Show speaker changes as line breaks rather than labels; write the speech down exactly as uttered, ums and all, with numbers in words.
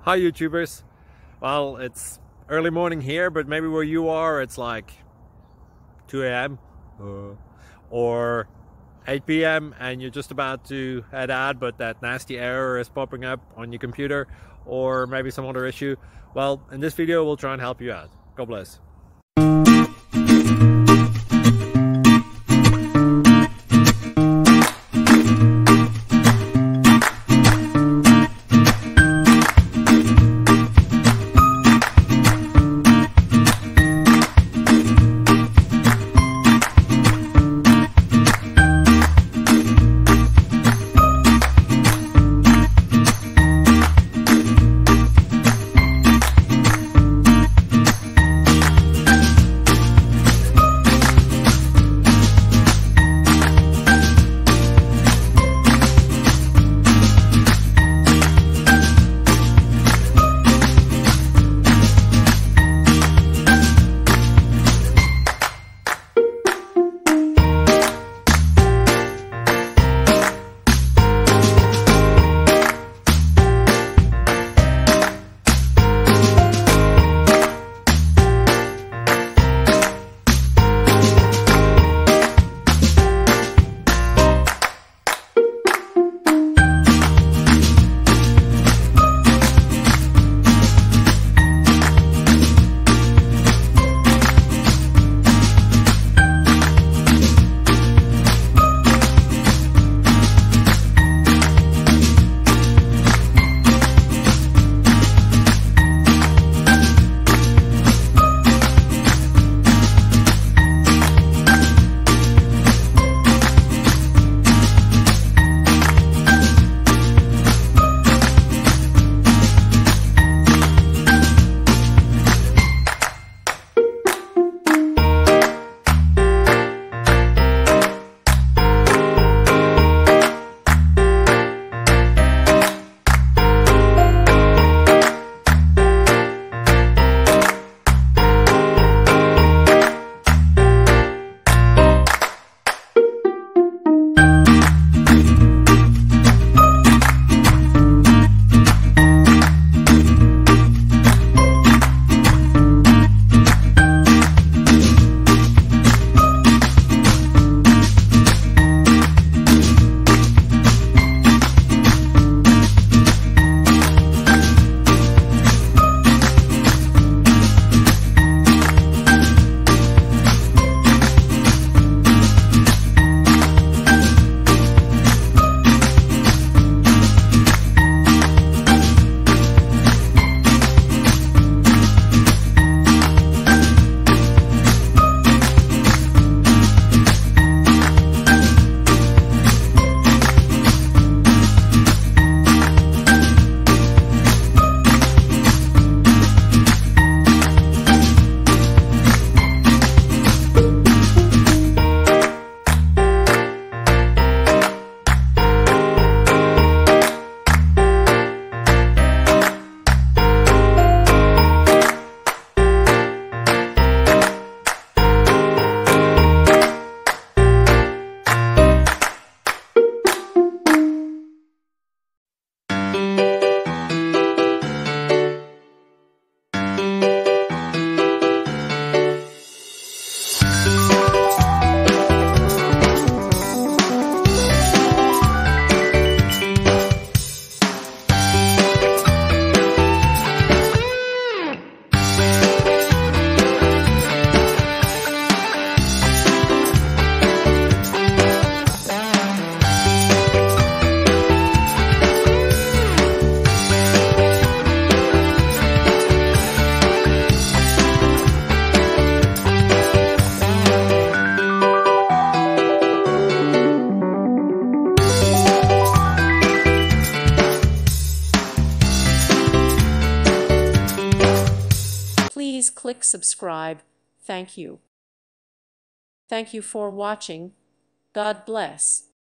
Hi YouTubers. Well, it's early morning here, but maybe where you are it's like two A M uh, or eight P M and you're just about to head out, but that nasty error is popping up on your computer, or maybe some other issue. Well, in this video we'll try and help you out. God bless.
Please click subscribe. Thank you. Thank you for watching. God bless.